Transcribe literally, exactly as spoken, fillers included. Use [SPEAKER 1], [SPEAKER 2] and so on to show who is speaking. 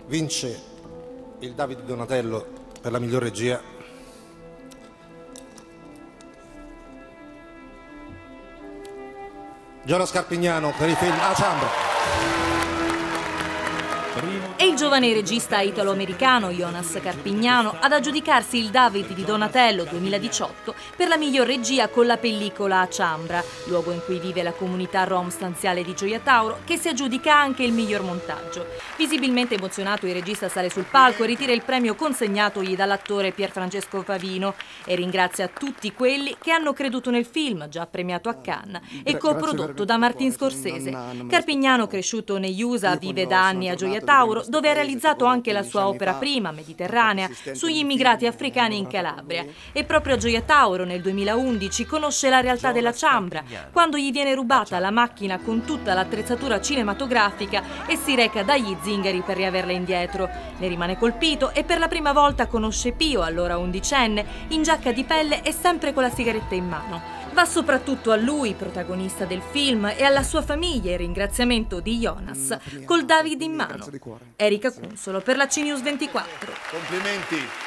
[SPEAKER 1] vince il David di Donatello per la miglior regia Jonas Carpignano per il film A Ciambra.
[SPEAKER 2] È il giovane regista italo-americano Jonas Carpignano ad aggiudicarsi il David di Donatello duemiladiciotto per la miglior regia con la pellicola A Ciambra, luogo in cui vive la comunità rom stanziale di Gioia Tauro, che si aggiudica anche il miglior montaggio. Visibilmente emozionato, il regista sale sul palco e ritira il premio consegnatogli dall'attore Pierfrancesco Favino e ringrazia tutti quelli che hanno creduto nel film, già premiato a Cannes e coprodotto da Martin Scorsese. Carpignano, cresciuto negli U S A, vive da anni a Gioia Tauro, dove ha realizzato anche la sua opera prima, Mediterranea, sugli immigrati africani in Calabria. E proprio a Gioia Tauro nel duemilaundici conosce la realtà della Ciambra, quando gli viene rubata la macchina con tutta l'attrezzatura cinematografica e si reca dagli zingari per riaverla indietro. Ne rimane colpito e per la prima volta conosce Pio, allora undicenne, in giacca di pelle e sempre con la sigaretta in mano. Va soprattutto a lui, protagonista del film, e alla sua famiglia il ringraziamento di Jonas, col David in mano. Erika Cunsolo per la C News ventiquattro.
[SPEAKER 3] Complimenti.